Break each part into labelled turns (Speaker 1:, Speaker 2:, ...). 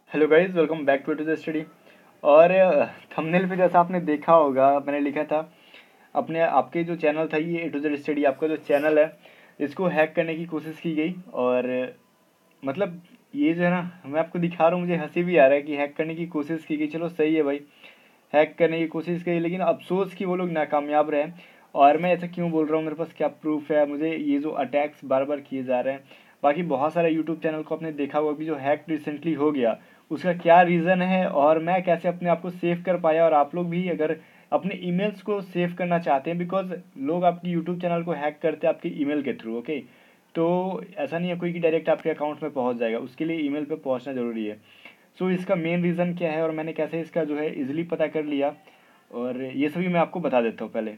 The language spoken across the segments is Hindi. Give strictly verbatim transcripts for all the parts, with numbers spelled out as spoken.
Speaker 1: Hello guys, welcome back to the study. और थंबनेल पे जैसा आपने देखा होगा, मैंने लिखा था अपने आपके जो चैनल था, ये ए टू जेड स्टडी आपका जो चैनल है, इसको हैक करने की कोशिश की गई। और मतलब ये जो है ना, मैं आपको दिखा रहा हूँ, मुझे हंसी भी आ रहा है कि हैक करने की कोशिश की गई। चलो सही है भाई, हैक करने की कोशिश की, लेकिन अफसोस कि वो लोग नाकामयाब रहे। और मैं ऐसा क्यों बोल रहा हूँ, मेरे पास क्या प्रूफ है, मुझे ये जो अटैक्स बार बार किए जा रहे हैं। बाकी बहुत सारे यूट्यूब चैनल को आपने देखा होगा कि जो हैक रिसेंटली हो गया, उसका क्या रीज़न है और मैं कैसे अपने आप को सेव कर पाया। और आप लोग भी अगर अपने ईमेल्स को सेव करना चाहते हैं, बिकॉज लोग आपकी यूट्यूब चैनल को हैक करते हैं आपके ईमेल के थ्रू, ओके। तो ऐसा नहीं है कोई कि डायरेक्ट आपके अकाउंट में पहुंच जाएगा, उसके लिए ईमेल पे पहुंचना ज़रूरी है। सो so, इसका मेन रीज़न क्या है और मैंने कैसे इसका जो है इजीली पता कर लिया, और ये सभी मैं आपको बता देता हूँ पहले।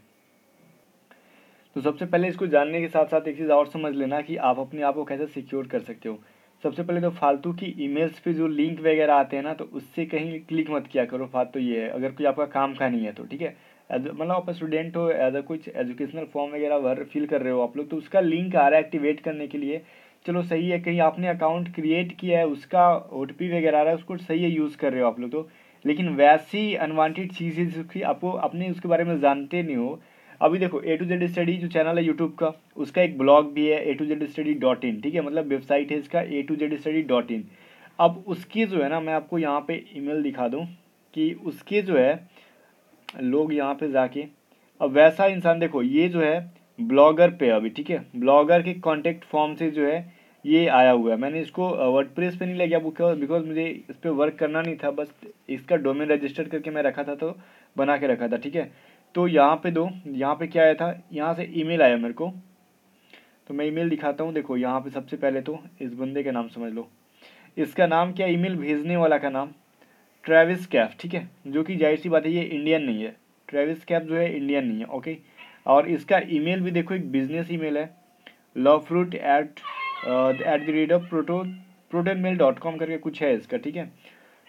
Speaker 1: तो सबसे पहले इसको जानने के साथ साथ एक चीज़ और समझ लेना कि आप अपने आप को कैसे सिक्योर कर सकते हो। सबसे पहले तो फालतू की ईमेल्स पे जो लिंक वगैरह आते हैं ना, तो उससे कहीं क्लिक मत किया करो। बात तो ये है, अगर कोई आपका काम का नहीं है तो ठीक है। As- मतलब आप स्टूडेंट हो, एज अ कुछ एजुकेशनल फॉर्म वगैरह भर फिल कर रहे हो आप लोग, तो उसका लिंक आ रहा है एक्टिवेट करने के लिए। चलो सही है, कहीं आपने अकाउंट क्रिएट किया है, उसका ओ टी पी वगैरह आ रहा है, उसको सही है यूज़ कर रहे हो आप लोग तो। लेकिन वैसी अनवांटेड चीज़ें जिसकी आपको अपने उसके बारे में जानते नहीं हो। अभी देखो, ए टू जेड स्टडी जो चैनल है यूट्यूब का, उसका एक ब्लॉग भी है, A to Z study dot in, ठीक है। मतलब वेबसाइट है इसका A to Z study dot in. अब उसकी जो है ना, मैं आपको यहाँ पे ईमेल दिखा दूँ कि उसके जो है लोग यहाँ पे जाके, अब वैसा इंसान देखो, ये जो है ब्लॉगर पे अभी, ठीक है, ब्लॉगर के कॉन्टेक्ट फॉर्म से जो है ये आया हुआ है। मैंने इसको वर्डप्रेस पे नहीं ले गया बिकॉज मुझे इस पर वर्क करना नहीं था, बस इसका डोमेन रजिस्टर करके मैं रखा था, तो बना के रखा था, ठीक है। तो यहाँ पे दो, यहाँ पे क्या आया था, यहाँ से ईमेल आया मेरे को। तो मैं ईमेल दिखाता हूँ, देखो यहाँ पे सबसे पहले तो इस बंदे का नाम समझ लो। इसका नाम क्या, ईमेल भेजने वाला का नाम ट्रेविस कैफ, ठीक है। जो कि जाहिर सी बात है, ये इंडियन नहीं है। ट्रेविस कैफ जो है इंडियन नहीं है, ओके। और इसका ईमेल भी देखो, एक बिजनेस ईमेल है, love fruit at at the rate of proto proton mail dot com करके कुछ है इसका, ठीक है।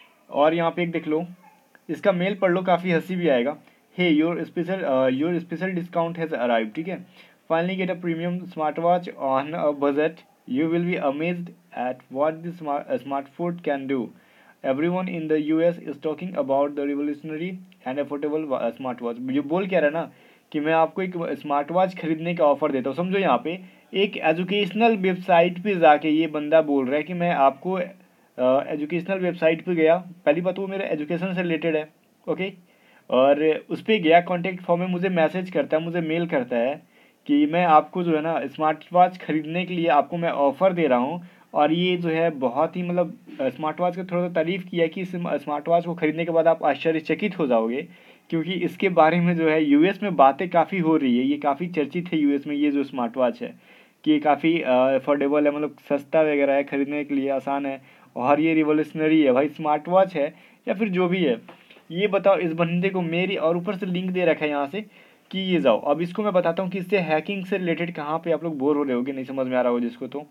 Speaker 1: और यहाँ पे एक देख लो, इसका मेल पढ़ लो, काफ़ी हंसी भी आएगा। Hey, your special your special discount has arrive, ठीक है। Finally get a premium smart watch on a budget, you will be amazed at what this smartphone can do. Everyone in the US is talking about the revolutionary and affordable smart watch. जो बोल क्या रहा है ना, कि मैं आपको एक स्मार्ट वॉच खरीदने का ऑफर देता हूँ। समझो, यहाँ पे एक एजुकेशनल वेबसाइट पे जाके ये बंदा बोल रहा है कि मैं आपको एजुकेशनल वेबसाइट पे गया। पहली बात, वो मेरे एजुकेशन से रिलेटेड है, ओके। और उस पर गया, कॉन्टेक्ट फॉर्म में मुझे मैसेज करता है, मुझे मेल करता है कि मैं आपको जो है ना स्मार्ट वॉच खरीदने के लिए आपको मैं ऑफ़र दे रहा हूँ। और ये जो है बहुत ही मतलब स्मार्ट वॉच का थोड़ा सा तारीफ़ किया कि इस स्मार्ट वॉच को खरीदने के बाद आप आश्चर्यचकित हो जाओगे, क्योंकि इसके बारे में जो है यूएस में बातें काफ़ी हो रही है, ये काफ़ी चर्चित है यूएस में, ये जो स्मार्ट वॉच है कि ये काफ़ी अफोर्डेबल है, मतलब सस्ता वगैरह है, खरीदने के लिए आसान है। और ये रिवोल्यूशनरी है भाई, स्मार्ट वॉच है या फिर जो भी है। ये बताओ, इस बंदे को मेरी, और ऊपर से लिंक दे रखा है यहाँ से कि ये जाओ। अब इसको मैं बताता हूँ कि इससे हैकिंग से रिलेटेड कहाँ पे आप लोग बोर हो रहे होगे, नहीं समझ में आ रहा हो जिसको, तो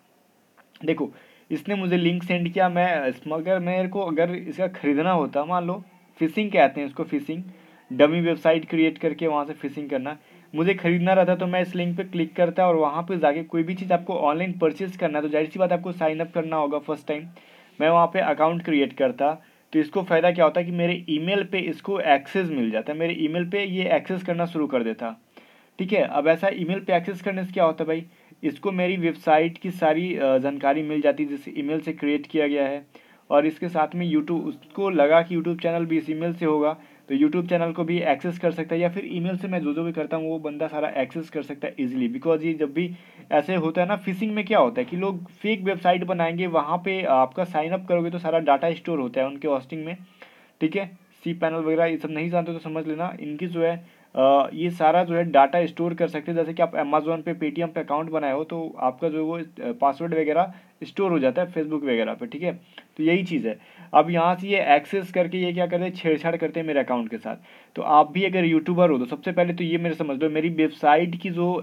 Speaker 1: देखो, इसने मुझे लिंक सेंड किया। मैं अगर मेरे को अगर इसका खरीदना होता, मान लो फिशिंग कहते हैं इसको, फिशिंग डमी वेबसाइट क्रिएट करके वहाँ से फिशिंग करना, मुझे खरीदना रहता तो मैं इस लिंक पे क्लिक करता और वहाँ पे जाके कोई भी चीज़ आपको ऑनलाइन परचेज करना है तो जाहिर सी बात आपको साइन अप करना होगा फर्स्ट टाइम। मैं वहाँ पे अकाउंट क्रिएट करता, तो इसको फ़ायदा क्या होता है कि मेरे ईमेल पे इसको एक्सेस मिल जाता है, मेरे ईमेल पे ये एक्सेस करना शुरू कर देता, ठीक है। अब ऐसा ईमेल पे एक्सेस करने से क्या होता है भाई, इसको मेरी वेबसाइट की सारी जानकारी मिल जाती है जिस ईमेल से क्रिएट किया गया है। और इसके साथ में यूट्यूब, उसको लगा कि यूट्यूब चैनल भी इस ईमेल से होगा, तो यूट्यूब चैनल को भी एक्सेस कर सकता है, या फिर ईमेल से मैं जो जो भी करता हूँ वो बंदा सारा एक्सेस कर सकता है इजीली। बिकॉज ये जब भी ऐसे होता है ना, फिशिंग में क्या होता है कि लोग फेक वेबसाइट बनाएंगे, वहाँ पे आपका साइन अप करोगे तो सारा डाटा स्टोर होता है उनके होस्टिंग में, ठीक है। सी पैनल वगैरह ये सब नहीं जानते तो समझ लेना, इनकी जो है अ, ये सारा जो है डाटा स्टोर कर सकते हैं। जैसे कि आप अमेजोन पे, पेटीएम पे अकाउंट बनाए हो, तो आपका जो वो पासवर्ड वगैरह स्टोर हो जाता है फेसबुक वगैरह पे, ठीक है। तो यही चीज़ है। अब यहाँ से ये एक्सेस करके ये क्या करते हैं, छेड़छाड़ करते हैं मेरे अकाउंट के साथ। तो आप भी अगर यूट्यूबर हो तो सबसे पहले तो ये मेरे समझ लो, मेरी वेबसाइट की जो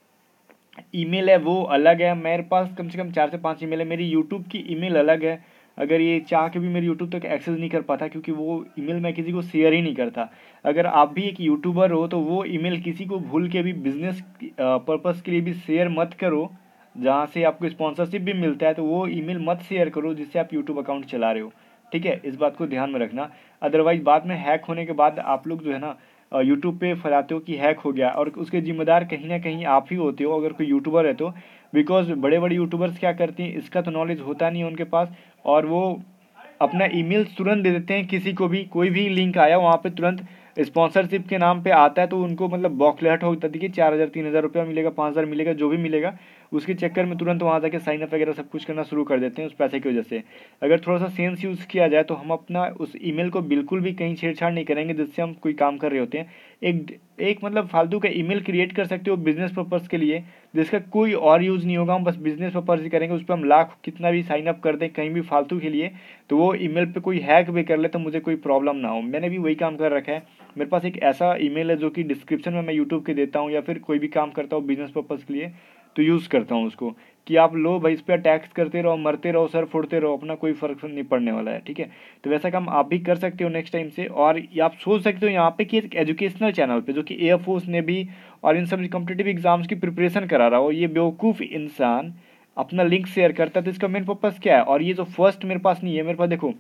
Speaker 1: ईमेल है वो अलग है, मेरे पास कम से कम चार से पांच ईमेल है, मेरी यूट्यूब की ईमेल अलग है। अगर ये चाह के भी मेरे यूट्यूब तक एक्सेस नहीं कर पाता, क्योंकि वो ईमेल मैं किसी को शेयर ही नहीं करता। अगर आप भी एक यूट्यूबर हो तो वो ईमेल किसी को भूल के भी बिजनेस पर्पस के लिए भी शेयर मत करो, जहाँ से आपको स्पॉन्सरशिप भी मिलता है, तो वो ईमेल मत शेयर करो जिससे आप यूट्यूब अकाउंट चला रहे हो। ठीक है, इस बात को ध्यान में रखना। अदरवाइज बाद में हैक होने के बाद आप लोग जो है ना यूट्यूब पे फैलाते हो कि हैक हो गया, और उसके जिम्मेदार कहीं ना कहीं आप ही होते हो अगर कोई यूट्यूबर है तो। बिकॉज बड़े बड़े यूट्यूबर्स क्या करते हैं, इसका तो नॉलेज होता नहीं है उनके पास, और वो अपना ईमेल तुरंत दे देते हैं किसी को भी, कोई भी लिंक आया वहाँ पे तुरंत स्पॉन्सरशिप के नाम पे आता है, तो उनको मतलब बौखलाहट होता है कि चार हज़ार तीन हज़ार रुपया मिलेगा, पाँच हज़ार मिलेगा, जो भी मिलेगा, उसके चक्कर में तुरंत वहाँ जाके साइन अप वगैरह सब कुछ करना शुरू कर देते हैं उस पैसे की वजह से। अगर थोड़ा सा सेंस यूज़ किया जाए तो हम अपना उस ईमेल को बिल्कुल भी कहीं छेड़छाड़ नहीं करेंगे जिससे हम कोई काम कर रहे होते हैं। एक एक मतलब फालतू का ईमेल क्रिएट कर सकते हो बिजनेस पर्पज़ के लिए, जिसका कोई और यूज़ नहीं होगा, हम बस बिजनेस पर्पज़ ही करेंगे, उस पर हम लाख कितना भी साइन अप कर दें कहीं भी फालतू के लिए, तो वो ईमेल पे कोई हैक भी कर ले तो मुझे कोई प्रॉब्लम ना हो। मैंने भी वही काम कर रखा है। मेरे पास एक ऐसा ईमेल है जो कि डिस्क्रिप्शन में मैं यूट्यूब के देता हूँ, या फिर कोई भी काम करता हूँ बिजनेस पर्पज़ के लिए तो यूज़ करता हूँ उसको, कि आप लो भाई इस पर टैक्स करते रहो, मरते रहो, सर फोड़ते रहो, अपना कोई फ़र्क नहीं पड़ने वाला है। ठीक है, तो वैसा काम आप भी कर सकते हो नेक्स्ट टाइम से। और ये आप सोच सकते हो यहाँ पे कि एक एजुकेशनल चैनल पे जो कि एयरफोर्स ने भी और इन सब कॉम्पिटिटिव एग्जाम्स की प्रिपरेशन करा रहा हो, ये बेवकूफ़ इंसान अपना लिंक शेयर करता है, तो इसका मेन पर्पज़ क्या है। और ये जो फर्स्ट मेरे पास नहीं है, मेरे पास देखो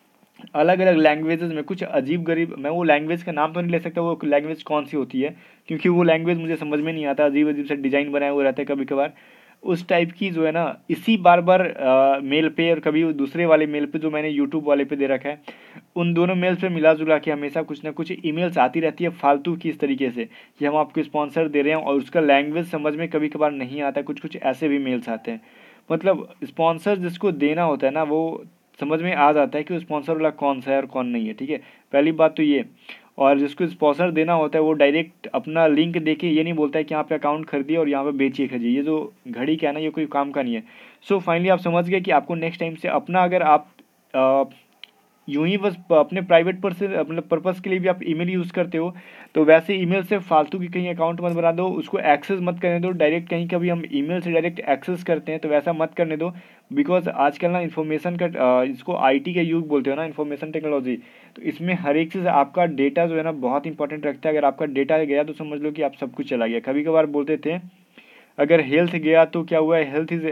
Speaker 1: अलग अलग लैंग्वेजेस में कुछ अजीब गरीब, मैं वो लैंग्वेज का नाम तो नहीं ले सकता वो लैंग्वेज कौन सी होती है, क्योंकि वो लैंग्वेज मुझे समझ में नहीं आता, अजीब अजीब से डिज़ाइन बनाए हुए रहते हैं कभी कभार, उस टाइप की जो है ना इसी बार बार मेल पे और कभी दूसरे वाले मेल पे जो मैंने यूट्यूब वाले पे दे रखा है, उन दोनों मेल्स पे मिला जुला के हमेशा कुछ ना कुछ ईमेल्स आती रहती है फालतू की, इस तरीके से कि हम आपको स्पॉन्सर दे रहे हैं, और उसका लैंग्वेज समझ में कभी कभार नहीं आता, कुछ कुछ ऐसे भी मेल्स आते हैं। मतलब स्पॉन्सर जिसको देना होता है ना वो समझ में आ जाता है कि वो स्पॉन्सर वाला कौन सा है और कौन नहीं है। ठीक है, पहली बात तो ये। और जिसको स्पॉन्सर देना होता है वो डायरेक्ट अपना लिंक देके ये नहीं बोलता है कि यहाँ पे अकाउंट खरीदिए और यहाँ पे बेचिए खरीदिए, ये जो घड़ी क्या है ना ये कोई काम का नहीं है। सो so, फाइनली आप समझ गए कि आपको नेक्स्ट टाइम से अपना, अगर आप आ, यूं ही बस अपने प्राइवेट पर से अपने पर्पज़ के लिए भी आप ईमेल यूज़ करते हो, तो वैसे ईमेल से फालतू की कहीं अकाउंट मत बना दो, उसको एक्सेस मत करने दो डायरेक्ट, कहीं कभी हम ईमेल से डायरेक्ट एक्सेस करते हैं तो वैसा मत करने दो। बिकॉज आजकल ना इन्फॉर्मेशन का, इसको आईटी का युग बोलते हो ना, इन्फॉर्मेशन टेक्नोलॉजी, तो इसमें हर एक चीज़ आपका डेटा जो है ना बहुत इंपॉर्टेंट रखता है। अगर आपका डेटा गया तो समझ लो कि आप सब कुछ चला गया। कभी कभार बोलते थे अगर हेल्थ गया तो क्या हुआ है, हेल्थ इज़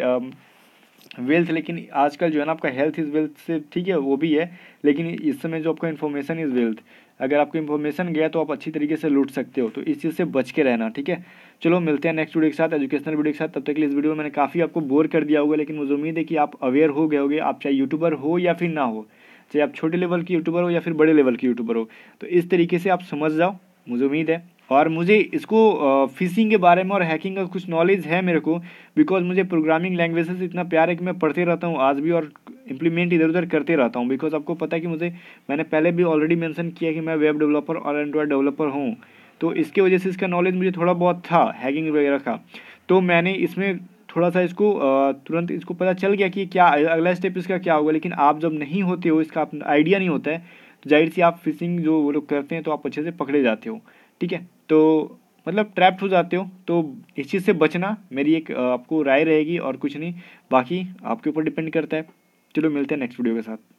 Speaker 1: वेल्थ, लेकिन आजकल जो है ना आपका हेल्थ इज़ वेल्थ से ठीक है वो भी है, लेकिन इस समय जो आपका इन्फॉर्मेशन इज़ वेल्थ, अगर आपको इन्फॉर्मेशन गया तो आप अच्छी तरीके से लूट सकते हो, तो इस चीज़ से बच के रहना। ठीक है, चलो मिलते हैं नेक्स्ट वीडियो के साथ, एजुकेशनल वीडियो के साथ। तब तक के लिए इस वीडियो में मैंने काफ़ी आपको बोर कर दिया होगा, लेकिन मुझे उम्मीद है कि आप अवेयर हो गए होगे, आप चाहे यूट्यूबर हो या फिर ना हो, चाहे आप छोटे लेवल के यूट्यूबर हो या फिर बड़े लेवल के यूट्यूबर हो, तो इस तरीके से आप समझ जाओ, मुझे उम्मीद है। और मुझे इसको फिशिंग के बारे में और हैकिंग का कुछ नॉलेज है मेरे को, बिकॉज मुझे प्रोग्रामिंग लैंग्वेजेस इतना प्यार है कि मैं पढ़ते रहता हूँ आज भी और इम्प्लीमेंट इधर उधर करते रहता हूँ। बिकॉज आपको पता है कि मुझे, मैंने पहले भी ऑलरेडी मेंशन किया कि मैं वेब डेवलपर और एंड्रॉयड डेवलपर हूँ, तो इसके वजह से इसका नॉलेज मुझे थोड़ा बहुत था हैकिंग वगैरह का, तो मैंने इसमें थोड़ा सा इसको तुरंत इसको पता चल गया कि क्या अगला स्टेप इसका क्या होगा। लेकिन आप जब नहीं होते हो, इसका आइडिया नहीं होता है, तो जाहिर सी आप फिशिंग जो वो लोग करते हैं तो आप अच्छे से पकड़े जाते हो। ठीक है, तो मतलब ट्रैप्ड हो जाते हो, तो इस चीज़ से बचना मेरी एक आपको राय रहेगी और कुछ नहीं, बाकी आपके ऊपर डिपेंड करता है। चलो मिलते हैं नेक्स्ट वीडियो के साथ।